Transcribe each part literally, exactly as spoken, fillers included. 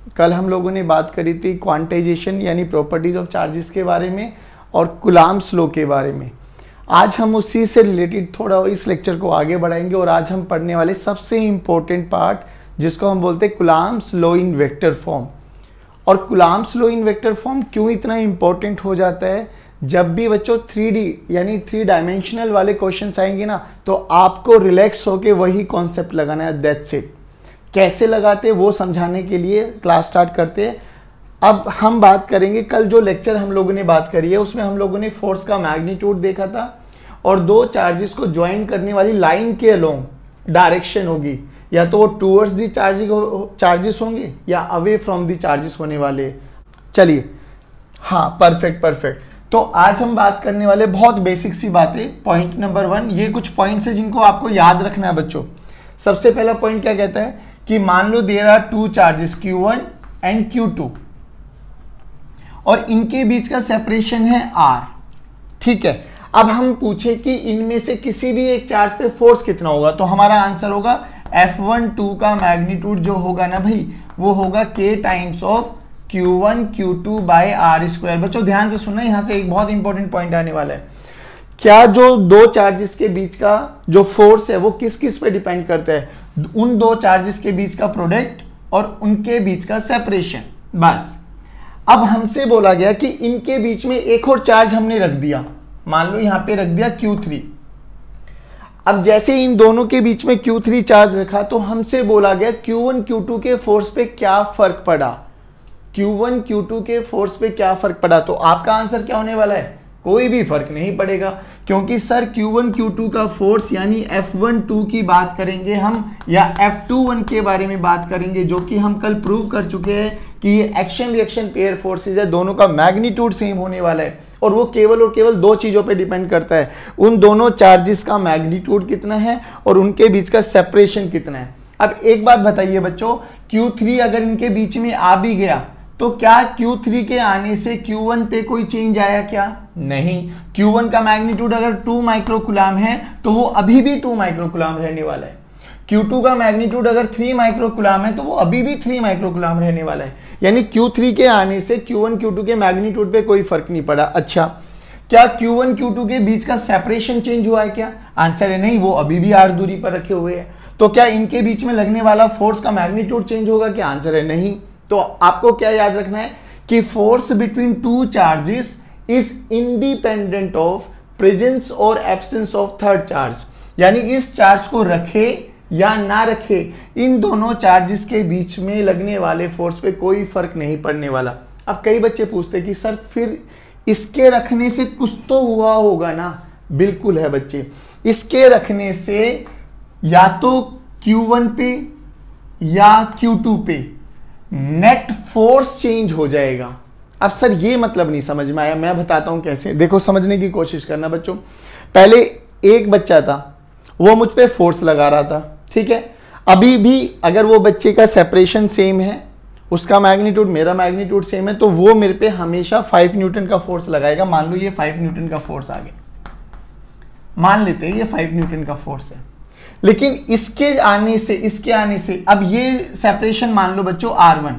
कल हम लोगों ने बात करी थी क्वांटाइजेशन यानी प्रॉपर्टीज ऑफ चार्जेस के बारे में और कूलम्ब्स लॉ के बारे में। आज हम उसी से रिलेटेड थोड़ा इस लेक्चर को आगे बढ़ाएंगे और आज हम पढ़ने वाले सबसे इंपॉर्टेंट पार्ट जिसको हम बोलते हैं Coulomb's law in vector form. और Coulomb's law in vector form क्यों इतना इंपॉर्टेंट हो जाता है, जब भी बच्चों थ्री डी यानी थ्री डायमेंशनल वाले क्वेश्चंस आएंगे ना तो आपको रिलैक्स होके वही कॉन्सेप्ट लगाना है, दैट्स इट। कैसे लगाते वो समझाने के लिए क्लास स्टार्ट करते हैं। अब हम बात करेंगे, कल जो लेक्चर हम लोगों ने बात करी है उसमें हम लोगों ने फोर्स का मैग्नीट्यूड देखा था और दो चार्जेस को ज्वाइन करने वाली लाइन के अलोंग डायरेक्शन होगी, या तो वो टूवर्ड्स दी चार्जेस होंगे या अवे फ्रॉम दी चार्जेस होने वाले। चलिए, हाँ परफेक्ट परफेक्ट। तो आज हम बात करने वाले बहुत बेसिक सी बातें। पॉइंट नंबर वन, ये कुछ पॉइंट्स है जिनको आपको याद रखना है बच्चों। सबसे पहला पॉइंट क्या कहता है कि मान लो there are two charges q one and Q two और इनके बीच का सेपरेशन है R, ठीक है। अब हम पूछे कि इनमें से किसी भी एक चार्ज पे फोर्स कितना होगा, तो हमारा आंसर होगा एफ वन टू का मैग्नीट्यूड जो होगा ना भाई वो होगा K times of Q one Q two by r square. बच्चों ध्यान से सुनना, यहां से एक बहुत इंपॉर्टेंट पॉइंट आने वाला है। क्या जो दो चार्जेस के बीच का जो फोर्स है वो किस किस पे डिपेंड करता है, उन दो चार्जेस के बीच का प्रोडक्ट और उनके बीच का सेपरेशन, बस। अब हमसे बोला गया कि इनके बीच में एक और चार्ज हमने रख दिया, मान लो यहां पे रख दिया क्यू थ्री। अब जैसे इन दोनों के बीच में क्यू थ्री चार्ज रखा तो हमसे बोला गया क्यू वन क्यू टू के फोर्स पे क्या फर्क पड़ा, क्यू वन क्यू टू के फोर्स पे क्या फर्क पड़ा। तो आपका आंसर क्या होने वाला है, कोई भी फर्क नहीं पड़ेगा, क्योंकि sir q one Q two का फोर्स यानी एफ वन टू की बात करेंगे हम या एफ टू वन के बारे में बात करेंगे, जो कि हम कल प्रूव कर चुके हैं कि ये एक्शन रिएक्शन पेयर फोर्सेज है, दोनों का मैग्नीट्यूड सेम होने वाला है और वो केवल और केवल दो चीजों पे डिपेंड करता है, उन दोनों चार्जेस का मैग्नीट्यूड कितना है और उनके बीच का सेपरेशन कितना है। अब एक बात बताइए बच्चों, क्यू थ्री अगर इनके बीच में आ भी गया तो क्या क्यू थ्री के आने से क्यू वन पे कोई चेंज आया क्या, नहीं। क्यू वन का मैग्नीट्यूड अगर टू माइक्रोकूलम है तो वो अभी भी टू माइक्रोकूलम रहने वाला है। क्यू टू का मैग्नीट्यूड अगर थ्री माइक्रोकूलम है तो वो अभी भी थ्री माइक्रोकूलम रहने वाला है। यानी क्यू थ्री के आने से क्यू वन क्यू टू के मैग्नीट्यूड पे कोई फर्क नहीं पड़ा। अच्छा, क्या क्यू वन क्यू टू के बीच का सेपरेशन चेंज हुआ है क्या, आंसर है नहीं, वो अभी भी आर दूरी पर रखे हुए हैं। तो क्या इनके बीच में लगने वाला फोर्स का मैग्नीट्यूड चेंज होगा क्या, आंसर है नहीं। तो आपको क्या याद रखना है कि force between two charges is independent of presence और एब्सेंस ऑफ थर्ड चार्ज। यानी इस चार्ज को रखे या ना रखे, इन दोनों चार्जेस के बीच में लगने वाले फोर्स पे कोई फर्क नहीं पड़ने वाला। अब कई बच्चे पूछते हैं कि सर फिर इसके रखने से कुछ तो हुआ होगा ना, बिल्कुल है बच्चे, इसके रखने से या तो क्यू वन पे या क्यू टू पे नेट फोर्स चेंज हो जाएगा। अब सर ये मतलब नहीं समझ में आया, मैं बताता हूं कैसे। देखो समझने की कोशिश करना बच्चों। पहले एक बच्चा था, वो मुझ पे फोर्स लगा रहा था, ठीक है। अभी भी अगर वो बच्चे का सेपरेशन सेम है, उसका मैग्नीट्यूड मेरा मैग्नीट्यूड सेम है, तो वो मेरे पे हमेशा फाइव न्यूटन का फोर्स लगाएगा। मान लो ये फाइव न्यूटन का फोर्स आ गया, मान लेते हैं ये फाइव न्यूटन का फोर्स है। लेकिन इसके आने से इसके आने से अब ये सेपरेशन मान लो बच्चों आर वन,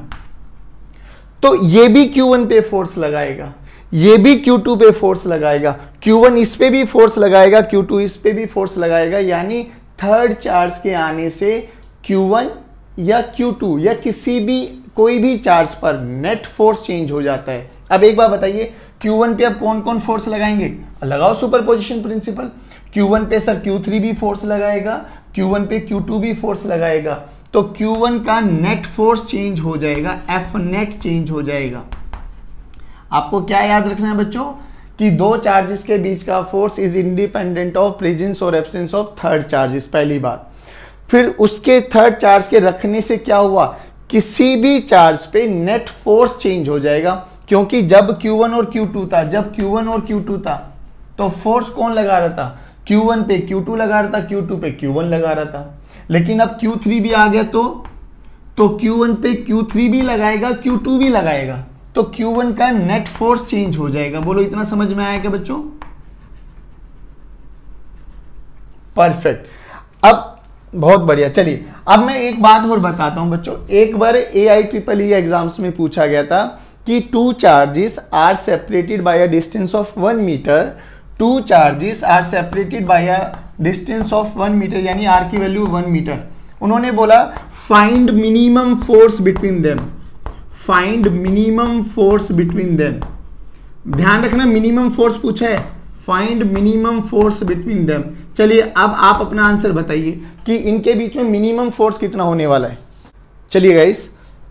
तो ये भी क्यू वन पे फोर्स लगाएगा, ये भी क्यू टू पे फोर्स लगाएगा, क्यू वन इस पे भी फोर्स लगाएगा, क्यू टू इस पे भी फोर्स लगाएगा। यानी थर्ड चार्ज के आने से क्यू वन या क्यू टू या किसी भी कोई भी चार्ज पर नेट फोर्स चेंज हो जाता है। अब एक बार बताइए, क्यू वन पे अब कौन कौन फोर्स लगाएंगे, लगाओ सुपरपोजिशन प्रिंसिपल। क्यू वन पे सर क्यू थ्री भी फोर्स लगाएगा, क्यू वन पे क्यू टू भी फोर्स लगाएगा, तो क्यू वन का नेट फोर्स चेंज हो जाएगा, एफ नेट चेंज हो जाएगा। आपको क्या याद रखना है बच्चों कि दो चार्जेस के बीच का force is independent of presence और एब्सेंस ऑफ थर्ड चार्जेस, पहली बात। फिर उसके थर्ड चार्ज के रखने से क्या हुआ, किसी भी चार्ज पे नेट फोर्स चेंज हो जाएगा, क्योंकि जब क्यू वन और क्यू टू था जब क्यू वन और क्यू टू था तो फोर्स कौन लगा रहा था, क्यू वन पे क्यू टू लगा रहा था, क्यू टू पे क्यू वन लगा रहा था। लेकिन अब क्यू थ्री भी आ गया तो तो क्यू वन पे क्यू थ्री भी लगाएगा, क्यू टू भी लगाएगा, तो क्यू वन का नेट फोर्स चेंज हो जाएगा। बोलो इतना समझ में आया क्या बच्चों, परफेक्ट। अब बहुत बढ़िया। चलिए अब मैं एक बात और बताता हूं बच्चों, एक बार ए आई ट्रिपल ई एग्जाम्स में पूछा गया था कि two charges are separated by a distance of one metre, two charges are separated by a distance of one metre, यानी आर की वैल्यू वन मीटर। उन्होंने बोला find minimum force between them, find minimum force between them. ध्यान रखना minimum force पूछा है, find minimum force between them. चलिए अब आप अपना आंसर बताइए कि इनके बीच में मिनिमम फोर्स कितना होने वाला है। चलिए गाइस,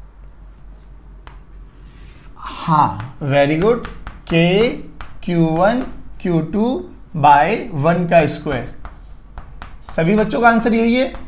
हाँ very good, K Q one Q two by one का स्क्वायर। सभी बच्चों का आंसर यही है,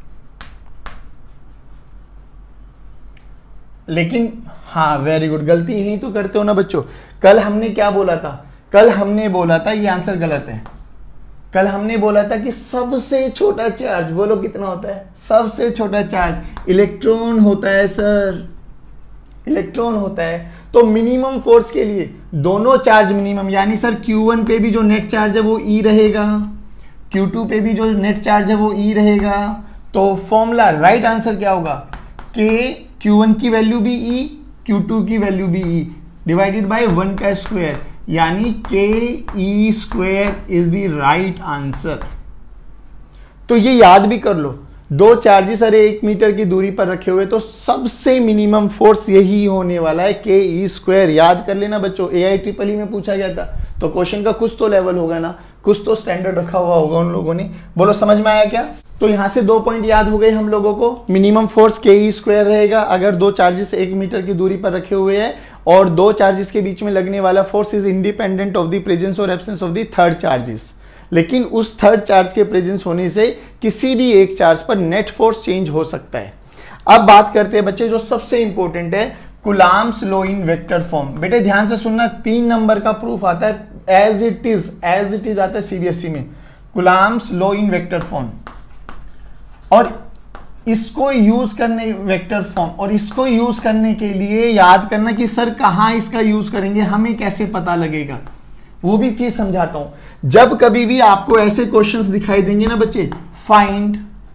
लेकिन हाँ वेरी गुड, गलती यही तो करते हो ना बच्चों। कल हमने क्या बोला था, कल हमने बोला था, ये आंसर गलत है। कल हमने बोला था कि सबसे छोटा चार्ज, बोलो कितना होता है, सबसे छोटा चार्ज इलेक्ट्रॉन होता है सर, इलेक्ट्रॉन होता है। तो मिनिमम फोर्स के लिए दोनों चार्ज मिनिमम, यानी सर क्यू वन पे भी जो नेट चार्ज है वो ई रहेगा, क्यू टू पे भी जो नेट चार्ज है वो ई रहेगा। तो फॉर्मूला राइट आंसर क्या होगा, के क्यू वन की वैल्यू भी ई, क्यू टू की वैल्यू भी ई, डिवाइडेड बाय वन का स्क्वायर, यानी K e square is the right answer. तो ये याद भी कर लो, दो चार्जेस अरे एक मीटर की दूरी पर रखे हुए, तो सबसे मिनिमम फोर्स यही होने वाला है, के ई स्क्वायर। याद कर लेना बच्चों, ए आई ट्रिपल ई में पूछा गया था, तो क्वेश्चन का कुछ तो लेवल होगा ना, कुछ तो स्टैंडर्ड रखा हुआ होगा उन लोगों ने। बोलो समझ में आया क्या? तो यहां से दो पॉइंट याद हो गए हम लोगों को। मिनिमम फोर्स के ई स्क्वायर रहेगा अगर दो चार्जेस एक मीटर की दूरी पर रखे हुए हैं, और दो चार्जेस के बीच में लगने वाला force is independent of the presence और absence of the third charges. लेकिन उस थर्ड चार्ज के प्रेजेंस होने से किसी भी एक चार्ज पर नेट फोर्स चेंज हो सकता है। अब बात करते हैं बच्चे जो सबसे इंपॉर्टेंट है, Coulomb's law in vector form. बेटे ध्यान से सुनना, तीन नंबर का प्रूफ आता है, as it is, as it is आता है सीबीएसई में, Coulomb's law in vector form. और इसको यूज करने, वेक्टर फॉर्म, और इसको यूज करने के लिए याद करना कि सर कहां इसका यूज करेंगे, हमें कैसे पता लगेगा, वो भी चीज समझाता हूं। जब कभी भी आपको ऐसे क्वेश्चंस दिखाई देंगे ना बच्चे, find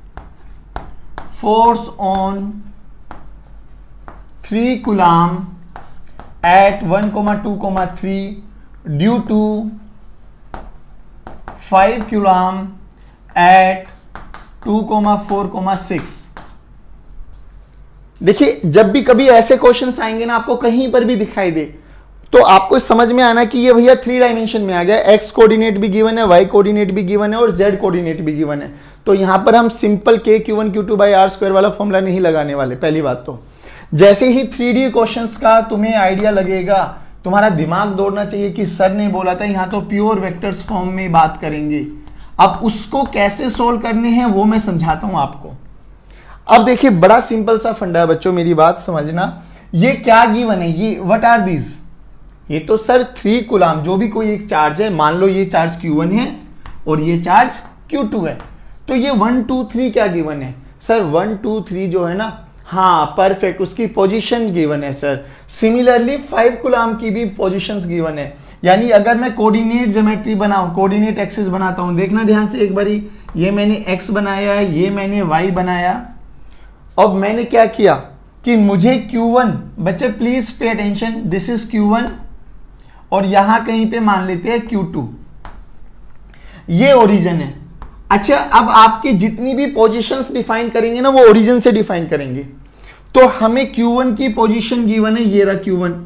force on three coulomb at one comma two comma three due to five coulomb at two comma four comma six. देखिए जब भी कभी ऐसे क्वेश्चंस आएंगे ना, आपको कहीं पर भी दिखाई दे, तो आपको समझ में आना कि ये भैया थ्री डायमेंशन में आ गया, एक्स कोऑर्डिनेट भी गिवन है, वाई कोऑर्डिनेट भी गिवन है और जेड कोऑर्डिनेट भी गिवन है। तो यहां पर हम simple K Q one Q two by r square वाला फॉर्मूला नहीं लगाने वाले। पहली बात तो जैसे ही थ्री डी क्वेश्चंस का तुम्हें आइडिया लगेगा, तुम्हारा दिमाग दौड़ना चाहिए कि सर ने बोला था यहां तो प्योर वेक्टर्स फॉर्म में बात करेंगे। अब उसको कैसे सोल्व करने हैं वो मैं समझाता हूं आपको। अब देखिए बड़ा सिंपल सा फंडा है बच्चों, मेरी बात समझना। ये क्या गिवन है, ये व्हाट आर दीज, ये तो सर थ्री कूलम, जो भी कोई एक चार्ज है, मान लो ये चार्ज क्यू वन है और ये चार्ज क्यू टू है, तो ये वन टू थ्री क्या गिवन है सर, वन टू थ्री जो है ना, हाँ परफेक्ट, उसकी पोजीशन गिवन है सर। सिमिलरली फाइव कूलम की भी पोजीशंस गिवन है। यानी अगर मैं कोऑर्डिनेट ज्योमेट्री बनाऊं, कोऑर्डिनेट एक्सिस बनाता हूं, देखना ध्यान से एक बारी, ये मैंने x बनाया, ये मैंने y बनाया। अब मैंने क्या किया कि मुझे क्यू वन, बच्चे please pay attention, this is Q one और यहां कहीं पे मान लेते हैं क्यू टू, ये ओरिजिन है। अच्छा अब आपकी जितनी भी पोजीशंस डिफाइन करेंगे ना, वो ओरिजिन से डिफाइन करेंगे। तो हमें क्यू वन की पोजीशन गिवन है, ये रहा क्यू वन,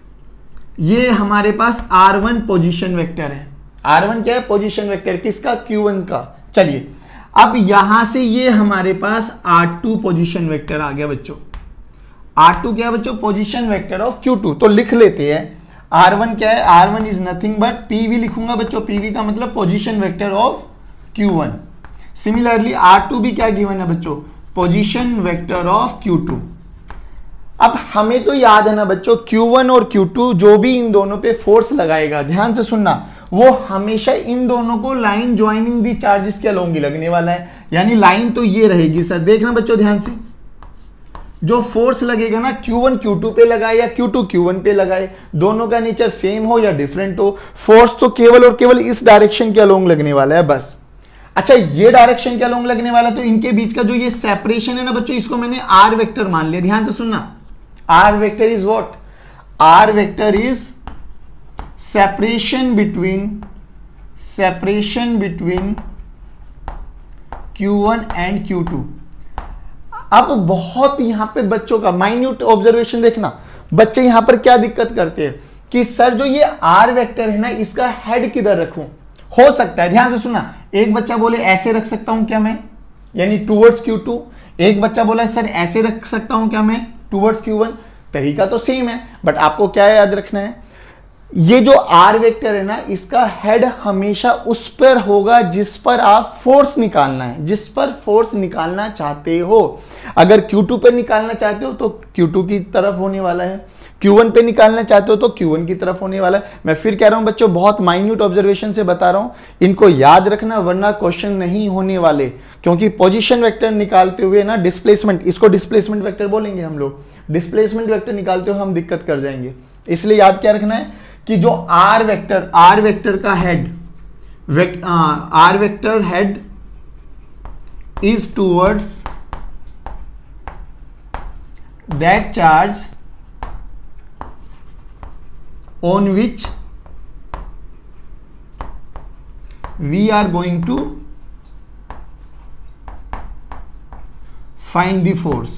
ये हमारे पास आर वन पोजीशन वेक्टर है। आर वन क्या है, पोजीशन वेक्टर, किसका, क्यू वन का। चलिए अब यहां से ये हमारे पास आर टू पोजीशन वेक्टर आ गया बच्चों। आर टू क्या है बच्चों, position vector of Q two. तो लिख लेते हैं आर वन क्या है, R one is nothing but PV लिखूंगा बच्चों, पीवी का मतलब position vector of Q one. Similarly R two भी क्या गिवन है बच्चों, position vector of Q two. अब हमें तो याद है ना बच्चों, क्यू वन और क्यू टू जो भी इन दोनों पे फोर्स लगाएगा, ध्यान से सुनना, वो हमेशा इन दोनों को लाइन ज्वाइनिंग दी चार्जेस के अलोंग ही लगने वाला है। यानी लाइन तो ये रहेगी सर, देखना बच्चों ध्यान से, जो फोर्स लगेगा ना क्यू वन क्यू टू पे लगाए या क्यू टू क्यू वन पे लगाए, दोनों का नेचर सेम हो या डिफरेंट हो, फोर्स तो केवल और केवल इस डायरेक्शन के अलोंग लगने वाला है बस। अच्छा ये डायरेक्शन क्या लॉन्ग लगने वाला, तो इनके बीच का जो ये सेपरेशन है ना बच्चों, इसको मैंने आर वेक्टर मान लिया। ध्यान से सुनना, R vector is what, R vector is separation between separation between Q one and Q two. अब बहुत यहां पे बच्चों का माइन्यूट ऑब्जर्वेशन देखना, बच्चे यहां पर क्या दिक्कत करते हैं कि सर जो ये आर वेक्टर है ना, इसका हेड किधर रखूं। हो सकता है, ध्यान से सुनना, एक बच्चा बोले ऐसे रख सकता हूं क्या मैं, यानी टूवर्ड्स क्यू टू, एक बच्चा बोला सर ऐसे रख सकता हूं क्या मैं टूवर्ड्स क्यू वन। तरीका तो सेम है, बट आपको क्या याद रखना है, ये जो आर वेक्टर है ना, इसका हेड हमेशा उस पर होगा जिस पर आप फोर्स निकालना है, जिस पर फोर्स निकालना चाहते हो। अगर क्यू टू पे निकालना चाहते हो तो क्यू टू की तरफ होने वाला है, क्यू वन पे निकालना चाहते हो तो क्यू वन की तरफ होने वाला है। मैं फिर कह रहा हूं बच्चों, बहुत माइन्यूट ऑब्जर्वेशन से बता रहा हूं, इनको याद रखना वरना क्वेश्चन नहीं होने वाले। क्योंकि पोजीशन वेक्टर निकालते हुए ना डिस्प्लेसमेंट, इसको डिस्प्लेसमेंट वेक्टर बोलेंगे हम लोग, डिस्प्लेसमेंट वेक्टर निकालते हुए हम दिक्कत कर जाएंगे। इसलिए याद क्या रखना है कि जो आर वेक्टर आर वेक्टर का head vector, R vector head is towards that charge on which we are going to find the force,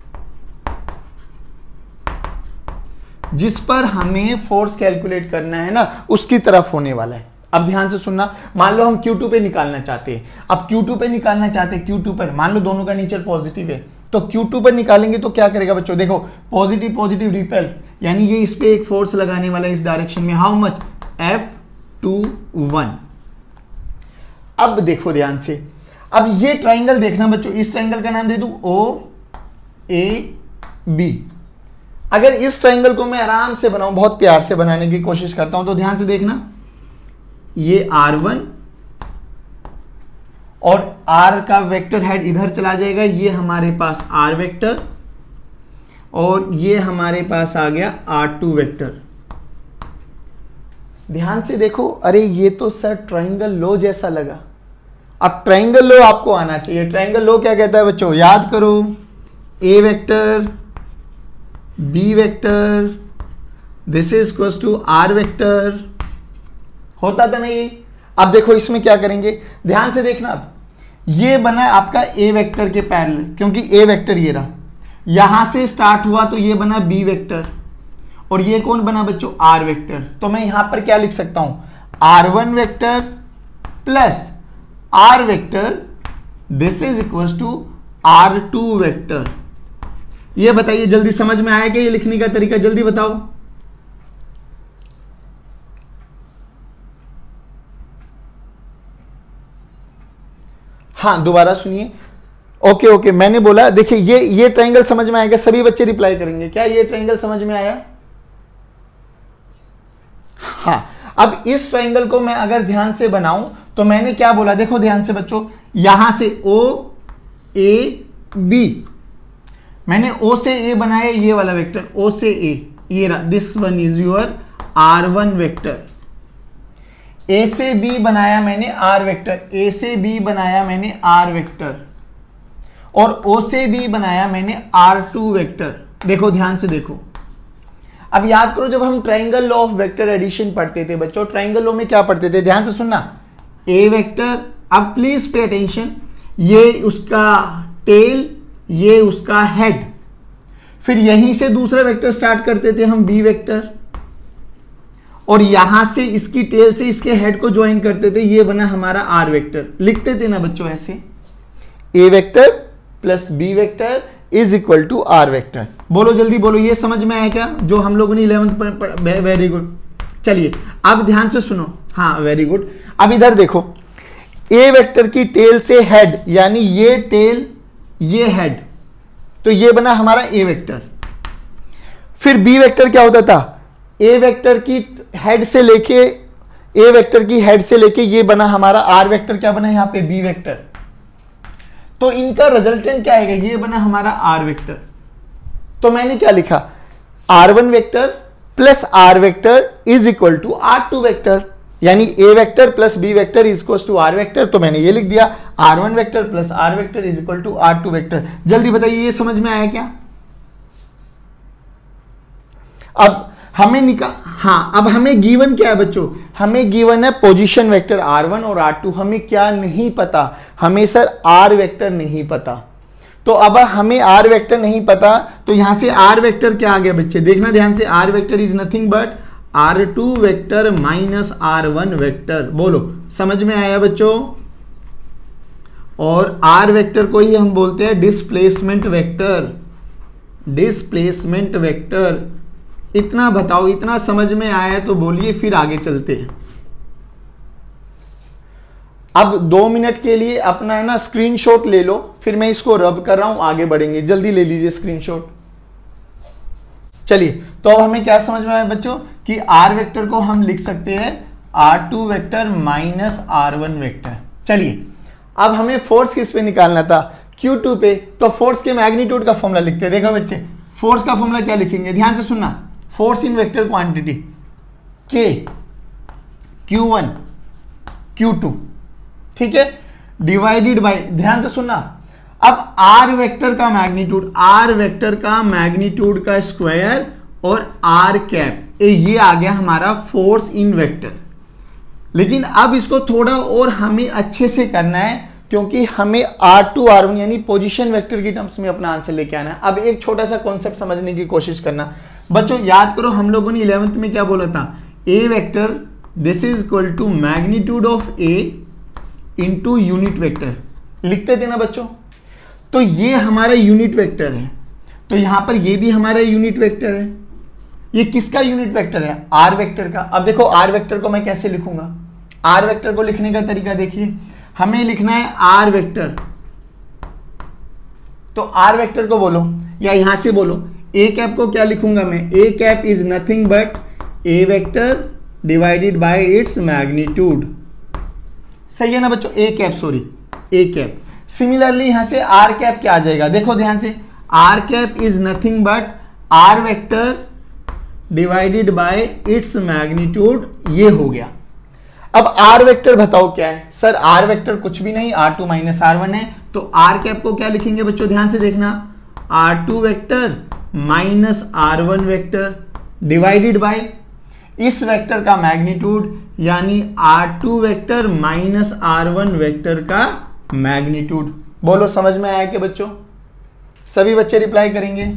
जिस पर हमें फोर्स कैलकुलेट करना है ना, उसकी तरफ होने वाला है। अब ध्यान से सुनना, मान लो हम क्यू टू पे निकालना चाहते हैं, अब क्यू टू पे निकालना चाहते हैं, क्यू टू पर मान लो दोनों का नेचर पॉजिटिव है, तो क्यू टू पर निकालेंगे तो क्या करेगा बच्चों, देखो पॉजिटिव पॉजिटिव रिपेल, यानी ये इस पे एक फोर्स लगाने वाला है इस डायरेक्शन में, how much, F two one. अब देखो ध्यान से, अब ये ट्राइंगल देखना बच्चों, इस ट्राइंगल का नाम दे दूं ओ ए बी। अगर इस ट्राइंगल को मैं आराम से बनाऊं, बहुत प्यार से बनाने की कोशिश करता हूं, तो ध्यान से देखना, ये आर वन और R का वेक्टर हेड इधर चला जाएगा, ये हमारे पास R वेक्टर और ये हमारे पास आ गया आर टू वेक्टर। ध्यान से देखो, अरे ये तो सर ट्राइंगल लो जैसा लगा। अब ट्राइंगल लो आपको आना चाहिए। ट्राइंगल लो क्या कहता है बच्चों, याद करो, A vector B vector this is equal to R vector, होता था ना ये। अब देखो इसमें क्या करेंगे, ध्यान से देखना, अब ये बना आपका ए वेक्टर के पैरेलल, क्योंकि ए वेक्टर ये रहा, यहां से स्टार्ट हुआ तो ये बना बी वेक्टर और ये कौन बना बच्चों, आर वेक्टर। तो मैं यहां पर क्या लिख सकता हूं, R one vector plus R vector this is equal to R two vector. ये बताइए जल्दी समझ में आया क्या ये लिखने का तरीका, जल्दी बताओ। हाँ दोबारा सुनिए, ओके ओके मैंने बोला, देखिए ये ये ट्रायंगल समझ में आएगा, सभी बच्चे रिप्लाई करेंगे, क्या ये ट्रायंगल समझ में आया। हाँ, अब इस ट्रायंगल को मैं अगर ध्यान से बनाऊं तो मैंने क्या बोला, देखो ध्यान से बच्चों, यहां से O A B, मैंने O से A बनाया, ये वाला वेक्टर O से A, ये रहा, this one is your R one vector. A से B बनाया मैंने R वेक्टर, A से B बनाया मैंने R वेक्टर और O से B बनाया मैंने आर टू वेक्टर। देखो ध्यान से देखो, अब याद करो जब हम triangle law of vector addition पढ़ते थे बच्चों, ट्रायंगल लॉ में क्या पढ़ते थे, ध्यान से सुनना, A वेक्टर, अब प्लीज पे अटेंशन, ये उसका टेल, ये उसका हेड, फिर यहीं से दूसरा वेक्टर स्टार्ट करते थे हम B वेक्टर और यहां से इसकी टेल से इसके हेड को ज्वाइन करते थे, ये बना हमारा आर वेक्टर। लिखते थे ना बच्चों ऐसे, A vector plus B vector is equal to R vector. बोलो जल्दी बोलो, ये समझ में आया क्या जो हम लोगों ने इलेवेंथ में, वेरी गुड। चलिए अब ध्यान से सुनो, हाँ वेरी गुड। अब इधर देखो, ए वेक्टर की टेल से हेड, यानी ये टेल ये हेड, तो ये बना हमारा ए वेक्टर। फिर बी वेक्टर क्या होता था, ए वेक्टर की हेड से लेके, ए वेक्टर की हेड से लेके ये बना हमारा आर वेक्टर, क्या बना यहां पे बी वेक्टर, तो इनका रिजल्टेंट क्या आएगा, ये बना हमारा आर वेक्टर। तो मैंने क्या लिखा, R one vector plus R vector is equal to R two vector. यानी A vector plus B vector is equal to R vector, तो मैंने ये लिख दिया R one vector plus R vector is equal to R two vector. जल्दी बताइए ये समझ में आया क्या? अब हमें निकाल, हाँ अब हमें गिवन क्या है बच्चों, हमें गिवन है पोजीशन वेक्टर आर वन और आर टू, हमें क्या नहीं पता, हमें सर आर वेक्टर नहीं पता। तो अब हमें आर वेक्टर नहीं पता, तो यहां से आर वेक्टर क्या आ गया बच्चे, देखना ध्यान से, R vector is nothing but R two vector minus R one vector. बोलो समझ में आया बच्चों? और आर वेक्टर को ही हम बोलते हैं डिस्प्लेसमेंट वेक्टर, डिस्प्लेसमेंट वेक्टर। इतना बताओ, इतना समझ में आया तो बोलिए, फिर आगे चलते हैं। अब दो मिनट के लिए अपना है ना स्क्रीनशॉट ले लो, फिर मैं इसको रब कर रहा हूं, आगे बढ़ेंगे। जल्दी ले लीजिए स्क्रीनशॉट। चलिए, तो अब हमें क्या समझ में आया बच्चों कि आर वेक्टर को हम लिख सकते हैं R two vector minus R one vector. चलिए, अब हमें फोर्स किस पे निकालना था, क्यू टू पे, तो फोर्स के मैग्नीट्यूड का फॉर्मूला लिखते हैं। देखो बच्चे, फोर्स का फॉर्मूला क्या लिखेंगे, ध्यान से सुनना, फोर्स इन वेक्टर क्वांटिटी के क्यू वन क्यू टू, ठीक है, डिवाइडेड बाय, ध्यान से सुनना, अब आर वेक्टर का मैग्नीट्यूड, आर वेक्टर का मैग्नीट्यूड का स्क्वायर और आर कैप, ये आ गया हमारा फोर्स इन वेक्टर। लेकिन अब इसको थोड़ा और हमें अच्छे से करना है, क्योंकि हमें आर टू आर वन यानी पोजीशन वेक्टर की टर्म्स में अपना आंसर लेके आना है। अब एक छोटा सा कॉन्सेप्ट समझने की कोशिश करना बच्चों, याद करो हम लोगों ने इलेवेंथ में क्या बोला था, A vector this is equal to magnitude of A into unit vector, लिखते थे ना बच्चों। तो ये हमारा यूनिट वेक्टर है, तो यहां पर ये भी हमारा यूनिट वेक्टर है। ये किसका यूनिट वेक्टर है, आर वेक्टर का। अब देखो आर वेक्टर को मैं कैसे लिखूंगा, आर वेक्टर को लिखने का तरीका देखिए, हमें लिखना है आर वेक्टर, तो आर वेक्टर को बोलो या यहां से बोलो, ए कैप को क्या लिखूंगा मैं, A cap is nothing but A vector divided by its magnitude. सही है ना बच्चों, A cap, sorry A cap. Similarly यहां से आर कैप क्या आ जाएगा, देखो ध्यान से, R cap is nothing but R vector divided by its magnitude, ये हो गया। अब आर वेक्टर बताओ क्या है, सर आर वेक्टर कुछ भी नहीं, R two minus R one है, तो आर कैप को क्या लिखेंगे बच्चों, ध्यान से देखना, R two vector minus R one vector divided by इस वेक्टर का मैग्नीट्यूड, यानी R two vector minus R one vector का मैग्नीट्यूड। बोलो समझ में आया कि बच्चों? सभी बच्चे रिप्लाई करेंगे।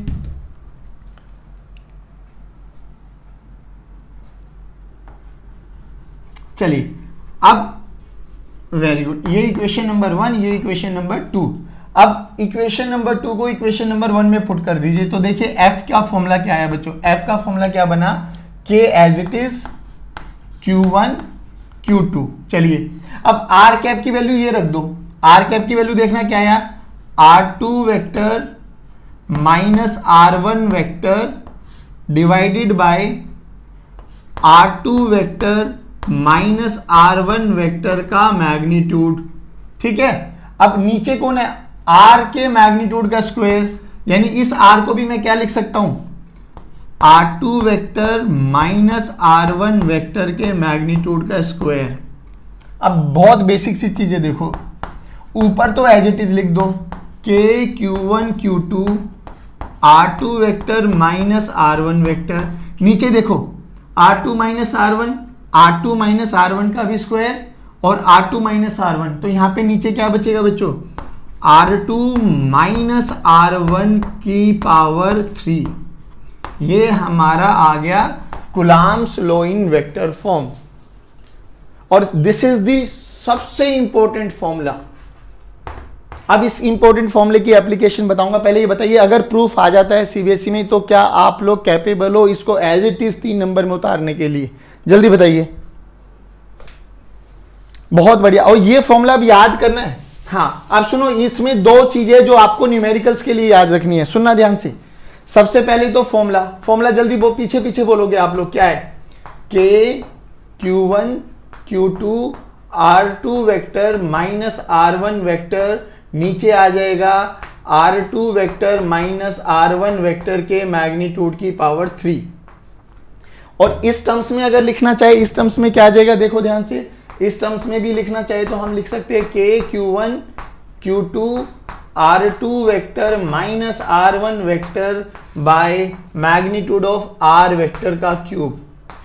चलिए, अब वेरी गुड, ये इक्वेशन नंबर वन, ये इक्वेशन नंबर टू। अब इक्वेशन नंबर टू को इक्वेशन नंबर वन में पुट कर दीजिए, तो देखिए एफ का फॉर्मूला क्या है बच्चों, एफ का फॉर्मूला क्या बना, K as it is Q one Q two. चलिए, अब आर कैप की वैल्यू ये रख दो, आर कैप की वैल्यू देखना क्या है, R two vector minus R one vector divided by R two vector minus R one vector का मैग्नीट्यूड। ठीक है, अब नीचे कौन है, आर के मैग्नीट्यूड का स्क्वायर, यानी इस आर को भी मैं क्या लिख सकता हूं, R two vector minus R one vector के मैग्नीट्यूड का स्क्वायर। अब बहुत बेसिक सी चीजें देखो, ऊपर तो एज इट इज लिख दो, K Q one Q two R two vector minus R one vector, नीचे देखो R two minus R one, R two minus R one का भी स्क्वायर और R two minus R one, तो यहां पे नीचे क्या बचेगा बच्चों, R two minus R one की पावर थ्री। ये हमारा आ गया Coulomb's law in vector form, और दिस इज द सबसे इंपॉर्टेंट फॉर्मूला। अब इस इंपॉर्टेंट फॉर्मूले की एप्लीकेशन बताऊंगा, पहले ये बताइए अगर प्रूफ आ जाता है सीबीएसई में तो क्या आप लोग कैपेबल हो इसको एज इट इज तीन नंबर में उतारने के लिए, जल्दी बताइए। बहुत बढ़िया, और ये फॉर्मूला अब याद करना है। हाँ, अब सुनो, इसमें दो चीजें जो आपको न्यूमेरिकल्स के लिए याद रखनी है, सुनना ध्यान से। सबसे पहले तो फॉर्मूला, फॉर्मूला जल्दी वो पीछे पीछे बोलोगे आप लोग, क्या है, K Q one Q two R two vector minus R one vector, नीचे आ जाएगा R two vector minus R one vector के मैग्नीट्यूड की पावर थ्री। और इस टर्म्स में अगर लिखना चाहे, इस टर्म्स में क्या आ जाएगा, देखो ध्यान से, इस टर्म्स में भी लिखना चाहे तो हम लिख सकते हैं K Q one Q two R two vector minus R one vector by magnitude of R vector का क्यूब।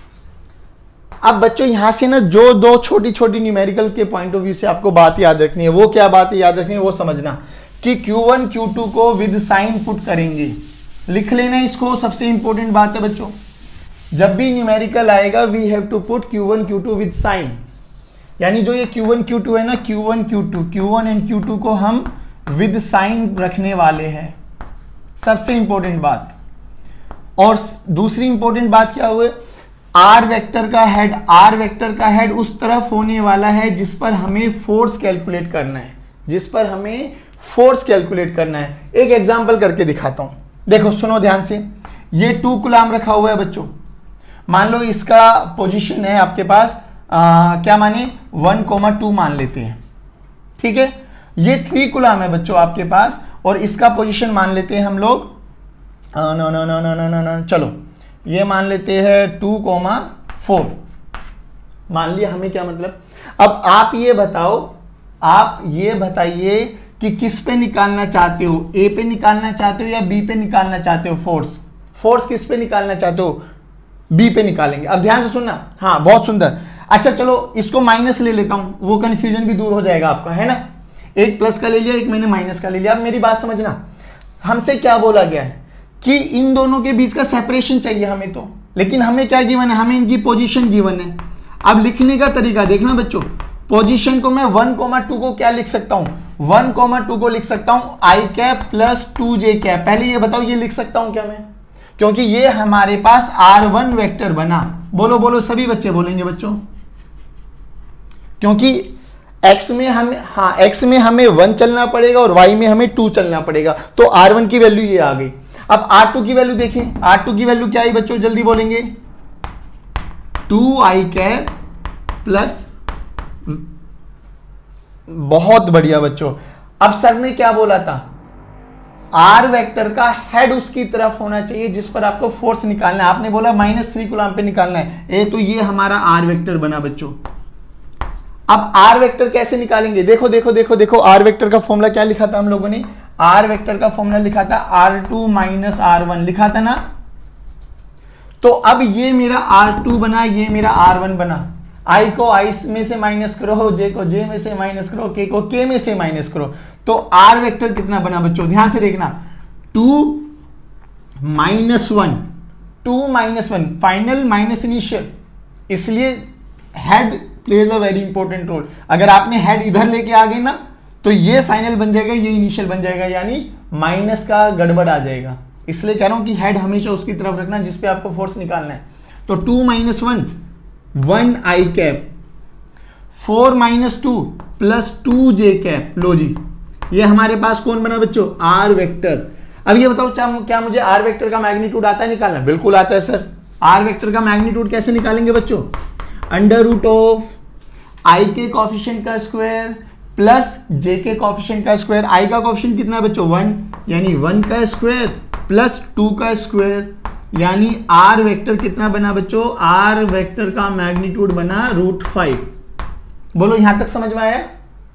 अब बच्चों यहां से ना जो दो छोटी छोटी न्यूमेरिकल के पॉइंट ऑफ व्यू से आपको बात याद रखनी है, वो क्या बात याद रखनी है वो समझना कि क्यू वन क्यू टू को विद साइन पुट करेंगे, लिख लेना इसको, सबसे इंपॉर्टेंट बात है बच्चों। जब भी न्यूमेरिकल आएगा we have to put Q one Q two with sign, यानी जो ये क्यू वन क्यू टू है ना, Q one Q two Q one and Q two को हम विद साइन रखने वाले हैं, सबसे इंपॉर्टेंट बात। और दूसरी इंपॉर्टेंट बात क्या हुए, आर वेक्टर का हेड, आर वेक्टर का हेड उस तरफ होने वाला है जिस पर हमें फोर्स कैलकुलेट करना है, जिस पर हमें फोर्स कैलकुलेट करना है। एक एग्जांपल करके दिखाता हूं, देखो सुनो ध्यान से। ये टू कूलम रखा हुआ है बच्चों, मान लो इसका पोजीशन है आपके पास आ, क्या माने वन कोमा टू मान लेते हैं, ठीक है। ये थ्री कूलम है बच्चों आपके पास, और इसका पोजीशन मान लेते हैं हम लोग, no no no no no no no चलो ये मान लेते हैं टू कोमा फोर, मान लिया। हमें क्या मतलब, अब आप ये बताओ, आप ये बताइए कि किस पे निकालना चाहते हो, ए पे निकालना चाहते हो या बी पे निकालना चाहते हो फोर्स, फोर्स किस पे निकालना चाहते हो, बी पे निकालेंगे। अब ध्यान से सुनना, हाँ बहुत सुंदर। अच्छा चलो इसको माइनस ले लेता हूं, वो कंफ्यूजन भी दूर हो जाएगा आपका, है ना। एक प्लस का ले लिया, एक मैंने माइनस का ले लिया। अब मेरी बात समझना, हमसे क्या बोला गया है कि इन दोनों के बीच का सेपरेशन चाहिए हमें, तो लेकिन हमें क्या गिवन है, हमें इनकी पोजीशन गिवन है। अब लिखने का तरीका देखना बच्चों, पोजीशन को मैं वन कोमा टू को क्या लिख सकता हूं, वन कोमा टू को लिख सकता हूं I cap plus two J cap. पहले ये बताओ ये लिख सकता हूं क्या मैं, क्योंकि ये हमारे पास आर वन वेक्टर बना। बोलो बोलो सभी बच्चे बोलेंगे बच्चों, क्योंकि x में हमें, हाँ x में हमें वन चलना पड़ेगा और y में हमें टू चलना पड़ेगा, तो आर वन की वैल्यू ये आ गई। अब आर टू की वैल्यू देखें, आर टू की वैल्यू क्या आई बच्चों, जल्दी बोलेंगे, टू आई कैप प्लस, बहुत बढ़िया बच्चों। अब सर ने क्या बोला था, आर वेक्टर का हेड उसकी तरफ होना चाहिए जिस पर आपको फोर्स निकालना है। आपने बोला माइनस थ्री कूलम पे निकालना है, ए तो ये हमारा आर वेक्टर बना बच्चों। अब आर वेक्टर कैसे निकालेंगे, देखो देखो देखो देखो, आर वेक्टर का फॉर्मूला क्या लिखा था हम लोगों ने, आर वेक्टर का फॉर्मूला लिखा था R two minus R one, लिखा था ना। तो अब ये मेरा आर टू बना, ये मेरा आर वन बना। आई को आई में से माइनस करो, जे को जे में से माइनस करो, के को के में से माइनस करो, तो आर वेक्टर कितना बना बच्चों, ध्यान से देखना, two minus one, two minus one, final minus initial, इसलिए head plays a very important role. अगर आपने हेड इधर लेके आ गए ना तो ये फाइनल बन जाएगा, ये इनिशियल बन जाएगा, यानी माइनस का गड़बड़ आ जाएगा। इसलिए कह रहा हूं कि हेड हमेशा उसकी तरफ रखना जिस पे आपको फोर्स निकालना है। तो two minus one, one I cap, four minus two plus two J cap. लो जी, ये हमारे पास कौन बना बच्चों, आर वेक्टर। अब ये बताओ क्या मुझे आर वेक्टर का मैग्नीट्यूड आता है निकालना, बिल्कुल आता है सर। आर वेक्टर का मैग्नीट्यूड कैसे निकालेंगे बच्चों, अंडर रूट ऑफ आई के कॉफिशिएंट का स्क्वायर प्लस जे के कॉफिशिएंट का स्क्वायर। आई का कॉफिशिएंट कितना है बच्चों, वन, यानी वन का स्क्वायर प्लस टू का स्क्वायर, यानी आर वेक्टर कितना बना बच्चों, आर वेक्टर का मैग्नीट्यूड बना रूट फाइव। बोलो यहां तक समझ में आया,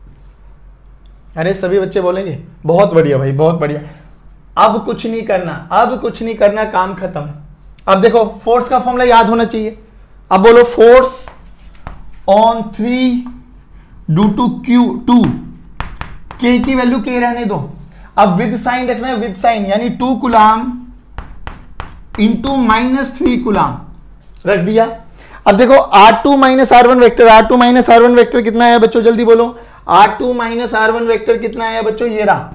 अरे सभी बच्चे बोलेंगे बहुत बढ़िया भाई, बहुत बढ़िया। अब कुछ नहीं करना, अब कुछ नहीं करना, काम खत्म। अब देखो फोर्स का फॉर्मूला याद होना चाहिए। अब बोलो force on three due to Q two, K की वैल्यू के रहने दो। अब विद साइन रखना है, विद साइन, यानी two coulomb into minus three coulomb रख दिया। अब देखो R two minus R one vector, R two minus R one vector कितना है बच्चों, जल्दी बोलो, R two minus R one vector कितना है बच्चों, ये रहा।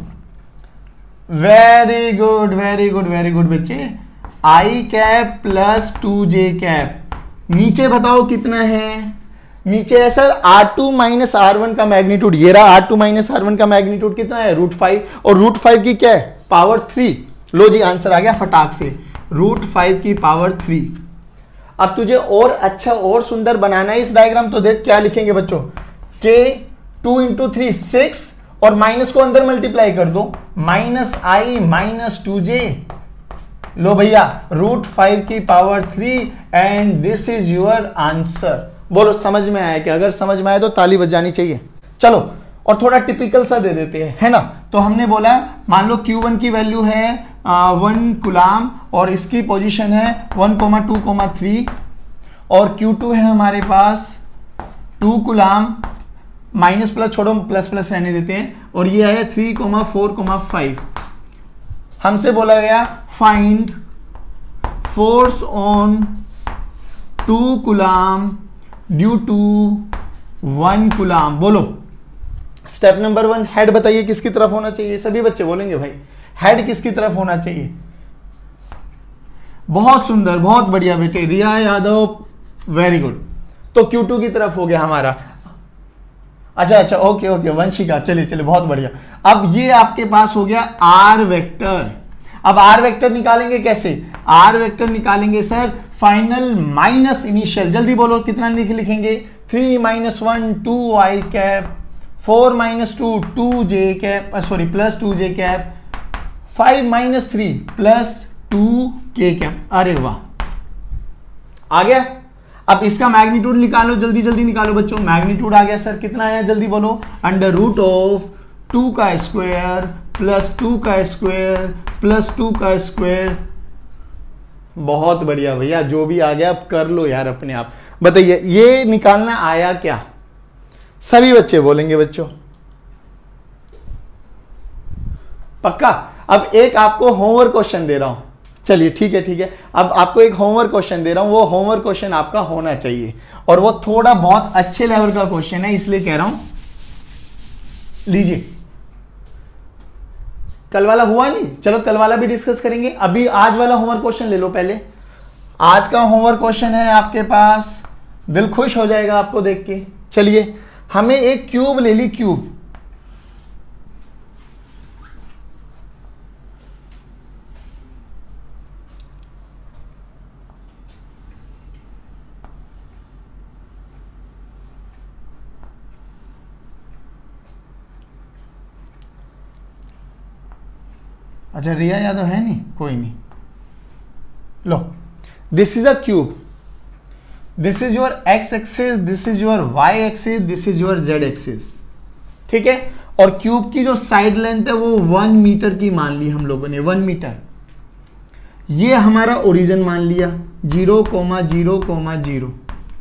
Very good very good very good बच्चे, I cap plus two J cap. नीचे बताओ कितना है, नीचे है sir R two minus R one का मैग्नीट्यूड, ये रहा। R two minus R one का मैग्नीट्यूड कितना है, रूट फाइव, और रूट फाइव की क्या है, पावर थ्री। लो जी आंसर आ गया फटाक से, रूट फाइव की पावर थ्री। अब तुझे और अच्छा और सुंदर बनाना है इस डायग्राम, तो देख क्या लिखेंगे बच्चों, K two into three six, और माइनस को अंदर मल्टीप्लाई कर दो, minus I minus two J लो भैया रूट फाइव की power three and this is your answer. बोलो समझ में आया क्या? अगर समझ में आया तो ताली बजानी चाहिए। चलो और थोड़ा टिपिकल सा दे देते हैं, है ना। तो हमने बोला मान लो क्यू वन की वैल्यू है वन कुलाम और इसकी पोजीशन है one comma two comma three और क्यू टू है हमारे पास टू कुलाम, माइनस प्लस छोड़ो प्लस प्लस रहने देते हैं, और ये आया three comma four comma five. हमसे बोला गया find force on two coulomb due to one coulomb. बोलो स्टेप नंबर वन, हेड बताइए किसकी तरफ होना चाहिए? सभी बच्चे बोलेंगे भाई हेड किसकी तरफ होना चाहिए? बहुत सुंदर, बहुत बढ़िया बेटे, रिया यादव, वेरी गुड। तो क्यू टू की तरफ हो गया हमारा। अच्छा अच्छा ओके ओके वंशिका, चलिए चलिए बहुत बढ़िया। अब ये आपके पास हो गया आर वेक्टर। अब आर वेक्टर निकालेंगे कैसे? आर वेक्टर निकालेंगे सर फाइनल माइनस इनिशियल। जल्दी बोलो कितना लिख लिखेंगे? Three minus one two I cap, four minus two two J cap, sorry plus two J cap, five minus three plus two K cap. अरे वाह आ गया। अब इसका मैग्नीट्यूड निकालो, जल्दी जल्दी निकालो बच्चों। मैग्नीट्यूड आ गया सर, कितना आया जल्दी बोलो? अंडर रूट ऑफ टू का स्क्वायर प्लस टू का स्क्वायर प्लस टू का स्क्वायर। बहुत बढ़िया भैया, जो भी आ गया अब कर लो यार अपने आप। बताइए ये निकालना आया क्या? सभी बच्चे बोलेंगे बच्चों पक्का। अब एक आपको होमवर्क क्वेश्चन दे रहा हूं, चलिए ठीक है ठीक है। अब आपको एक होमवर्क क्वेश्चन दे रहा हूं, वो होमवर्क क्वेश्चन आपका होना चाहिए और वो थोड़ा बहुत अच्छे लेवल का क्वेश्चन है, इसलिए कह रहा हूं लीजिए। कल वाला हुआ नहीं, चलो कल वाला भी डिस्कस करेंगे। अभी आज वाला होमवर्क क्वेश्चन ले लो पहले। आज का होमवर्क क्वेश्चन है आपके पास, दिल खुश हो जाएगा आपको देख के। चलिए हमें एक क्यूब ले ली, क्यूब। अच्छा रिया यादव है नहीं, कोई नहीं। लो this is a cube, this is your X axis, this is your Y axis, this is your Z axis, ठीक है। और क्यूब की जो साइड लेंथ है वो वन मीटर की मान ली हम लोगों ने, वन मीटर। ये हमारा ओरिजिन मान लिया zero comma zero comma zero,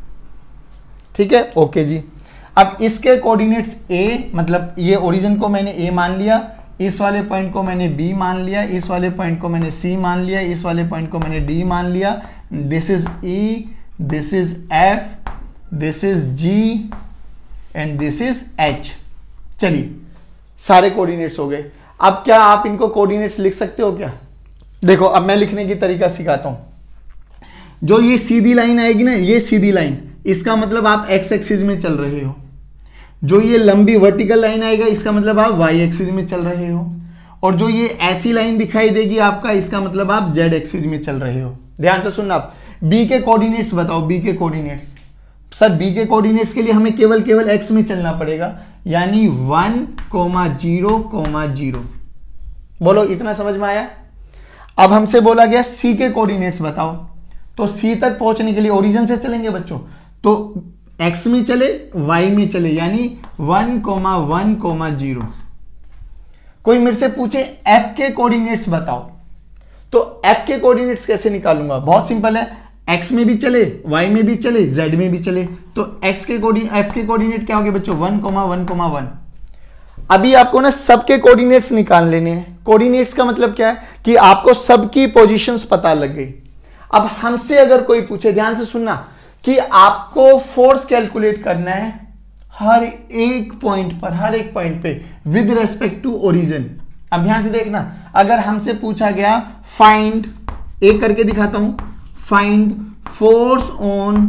ठीक है ओके जी। अब इसके कोऑर्डिनेट्स ए, मतलब ये ओरिजिन को मैंने ए मान लिया, इस वाले पॉइंट को मैंने बी मान लिया, इस वाले पॉइंट को मैंने सी मान लिया, इस वाले पॉइंट को मैंने डी मान लिया। This is E, this is F, this is G and this is H. चलिए सारे कोऑर्डिनेट्स हो गए। अब क्या आप इनको कोऑर्डिनेट्स लिख सकते हो क्या? देखो अब मैं लिखने की तरीका सिखाता हूं। जो ये सीधी लाइन आएगी ना, ये सीधी लाइन, इसका मतलब आप एक्स एक्सिस में चल रहे हो। जो ये लंबी वर्टिकल लाइन आएगा इसका मतलब आप वाई एक्सिस में चल रहे हो। और जो ये ऐसी लाइन दिखाई देगी आपका, इसका मतलब आप जेड एक्सिस में चल रहे हो। ध्यान से सुनना। आप बी के कोऑर्डिनेट्स बताओ, बी के कोऑर्डिनेट्स। सर बी के कोऑर्डिनेट्स के लिए हमें केवल केवल एक्स में चलना पड़ेगा, यानी one comma zero comma zero. बोलो इतना समझ में आया? अब हमसे बोला गया सी के कोऑर्डिनेट्स बताओ, तो सी तक पहुंचने के लिए ओरिजिन से चलेंगे बच्चों। तो एक्स में चले, वाई में चले, यानी one comma one comma zero. कोई मेरे से पूछे एफ के कोऑर्डिनेट्स बताओ, तो एफ के कोऑर्डिनेट्स कैसे निकालूंगा? बहुत सिंपल है, एक्स में भी चले, वाई में भी चले, जेड में भी चले। तो एक्स के कोऑर्डिनेट, एफ के कोऑर्डिनेट क्या हो गए बच्चों? One comma one comma one. अभी आपको ना सबके कोऑर्डिनेट्स निकाल लेने हैं। कोऑर्डिनेट्स का मतलब क्या है कि आपको सबकी पोजीशंस पता लग गई। अब हमसे अगर कोई पूछे, ध्यान से सुनना, कि आपको फोर्स कैलकुलेट करना है हर एक पॉइंट पर, हर एक पॉइंट पे विद रेस्पेक्ट टू ओरिजिन। अब ध्यान से देखना, अगर हमसे पूछा गया फाइंड, एक करके दिखाता हूं, find force on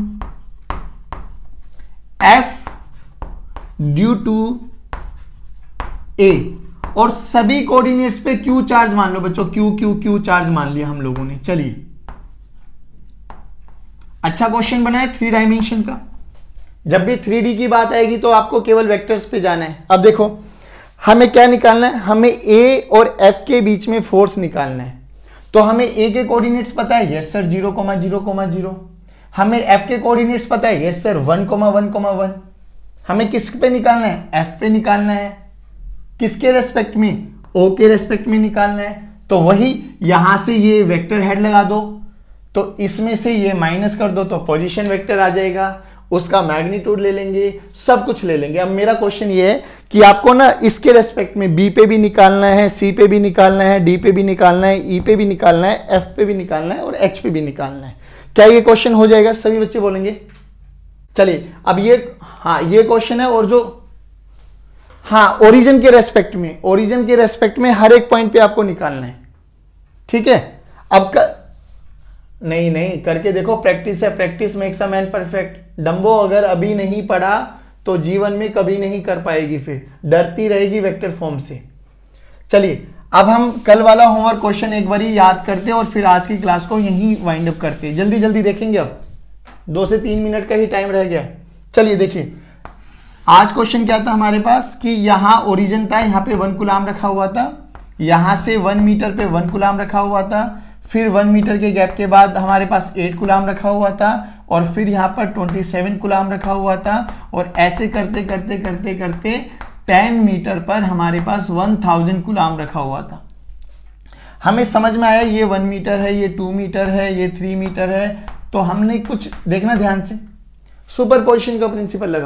F due to A, और सभी कोऑर्डिनेट्स पे क्यू चार्ज मान लो बच्चों, क्यू क्यू क्यू चार्ज मान लिया हम लोगों ने। चलिए अच्छा क्वेश्चन बनाए थ्री डायमेंशन का। जब भी थ्री डी की बात आएगी तो आपको केवल वेक्टर्स पे जाना है। अब देखो हमें क्या निकालना है, हमें ए और एफ के बीच में फोर्स निकालना है। तो हमें ए के कोऑर्डिनेट्स पता है, yes sir zero comma zero comma zero. हमें एफ के कोऑर्डिनेट्स पता है, yes sir one comma one comma one. हमें किस पे निकालना है, एफ पे निकालना है। किसके रेस्पेक्ट में, ओ के रेस्पेक्ट में निकालना है। तो वही यहां से ये वेक्टर हेड लगा दो, तो इसमें से ये माइनस कर दो तो पोजीशन वेक्टर आ जाएगा, उसका मैग्नीट्यूड ले लेंगे, सब कुछ ले लेंगे। अब मेरा क्वेश्चन ये है कि आपको ना इसके रेस्पेक्ट में बी पे भी निकालना है, सी पे भी निकालना है, डी पे भी निकालना है, ई पे भी निकालना है, एफ पे भी निकालना है और एच पे भी निकालना है। क्या ये क्वेश्चन हो जाएगा? सभी बच्चे बोलेंगे। चलिए अब ये, हाँ ये क्वेश्चन है। और जो, हाँ ओरिजिन के रेस्पेक्ट में, ओरिजिन के रेस्पेक्ट में हर एक पॉइंट पे आपको निकालना है, ठीक है। अब कर, नहीं नहीं करके देखो, प्रैक्टिस है, practice makes a man perfect. Dumbo अगर अभी नहीं पढ़ा तो जीवन में कभी नहीं कर पाएगी, फिर डरती रहेगी वेक्टर फॉर्म से। चलिए अब हम कल वाला होमवर्क क्वेश्चन एक बार याद करते और फिर आज की क्लास को यहीं वाइंड अप करते। जल्दी जल्दी देखेंगे, अब दो से तीन मिनट का ही टाइम रह गया। चलिए देखिए, आज क्वेश्चन क्या था हमारे पास कि यहां ओरिजिन था, यहां पे वन कुलाम रखा हुआ था, यहां से वन मीटर पे वन कुलाम रखा हुआ था, फिर वन मीटर के गैप के बाद हमारे पास एट कुलाम रखा हुआ था, और फिर यहाँ पर ट्वेंटी सेवन कुलाम रखा हुआ था, और ऐसे करते करते करते करते टेन मीटर पर हमारे पास वन थाउजेंड कुलाम रखा हुआ था। हमें समझ में आया ये वन मीटर है, ये टू मीटर है, ये थ्री मीटर है। तो हमने कुछ देखना ध्यान से, सुपरपोजिशन का प्रिंसिपल लगाओ।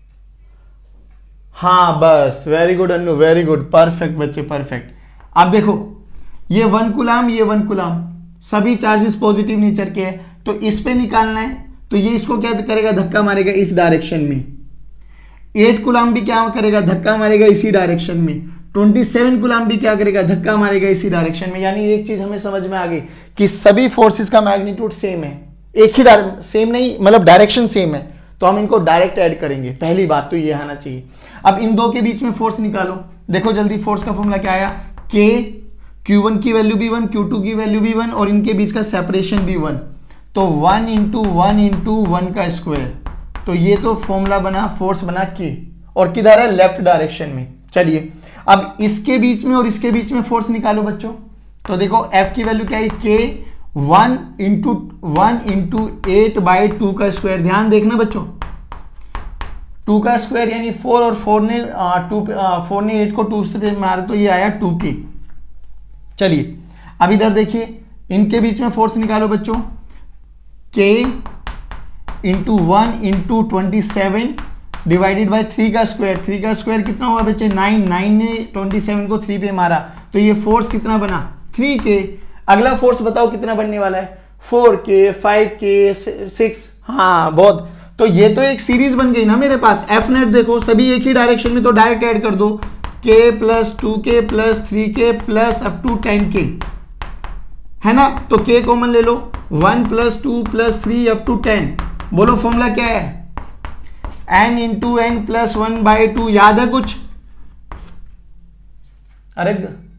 हाँ बस, very good Annu, very good, perfect बच्चे, परफेक्ट। अब देखो ये वन कुलाम, ये वन कुलाम, सभी चार्जेस पॉजिटिव नेचर के हैं, तो इस पे निकालना है। तो ये इसको क्या करेगा, धक्का मारेगा इस डायरेक्शन में। एट कुलाम भी क्या करेगा, धक्का मारेगा इसी डायरेक्शन में। ट्वेंटी सेवन कुलाम भी क्या करेगा, धक्का मारेगा इसी डायरेक्शन में। यानी एक चीज हमें समझ में आ गई कि सभी फोर्सेस का मैग्नीट्यूड सेम है, एक ही डायरेक्शन, सेम नहीं मतलब डायरेक्शन सेम है, तो हम इनको डायरेक्ट ऐड करेंगे। पहली बात तो ये आना चाहिए। अब इन दो के बीच में फोर्स निकालो, देखो जल्दी, फोर्स का फॉर्मूला क्या आया, के क्यू वन की वैल्यू भी वन, क्यू टू की वैल्यू भी वन, और इनके बीच का सेपरेशन भी वन, तो one into one into one का स्क्वायर। तो ये तो फॉर्मूला बना, फोर्स बना के, और किधर है, लेफ्ट डायरेक्शन में। चलिए अब इसके बीच में और इसके बीच में फोर्स निकालो बच्चों। तो देखो F की वैल्यू क्या है, K one into one into eight by two का स्क्वायर। ध्यान देखना बच्चों, टू का स्क्वायर यानी फोर, और फोर ने टू फोर ने एट को टू से मारा तो ये आया टू के। चलिए अब इधर देखिए, इनके बीच में फोर्स निकालो बच्चों, K into one into twenty seven divided by three का स्क्वायर। थ्री का स्क्वायर कितना हुआ बच्चे, नाइन। नाइन ने ट्वेंटी सेवन को थ्री पे मारा, तो ये फोर्स कितना बना, थ्री के। अगला फोर्स बताओ कितना बनने वाला है, फोर के, फाइव के, सिक्स। हाँ बहुत, तो ये तो एक सीरीज बन गई ना मेरे पास। एफ नेट देखो सभी एक ही डायरेक्शन में, तो डायरेक्ट ऐड कर दो, K plus two K plus three K plus up to ten K, है ना। तो के कॉमन ले लो, one plus two plus three up to ten. बोलो फॉर्मूला क्या है, N into N plus one by two. याद है कुछ? अरे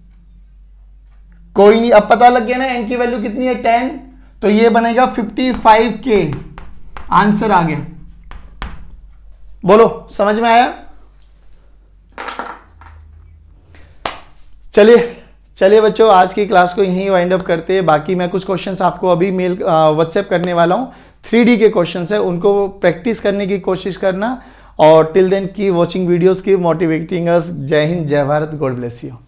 कोई नहीं, अब पता लग गया ना एन की वैल्यू कितनी है, टेन। तो ये बनेगा फिफ्टी फाइव के। आंसर आ गया। बोलो समझ में आया? चलिए चलिए बच्चों, आज की क्लास को यहीं वाइंड अप करते हैं। बाकी मैं कुछ क्वेश्चंस आपको अभी मेल व्हाट्सएप करने वाला हूं, थ्री डी के क्वेश्चंस है, उनको प्रैक्टिस करने की कोशिश करना। और till then keep watching videos, keep motivating us. जय हिंद, जय भारत, गॉड ब्लेस यू।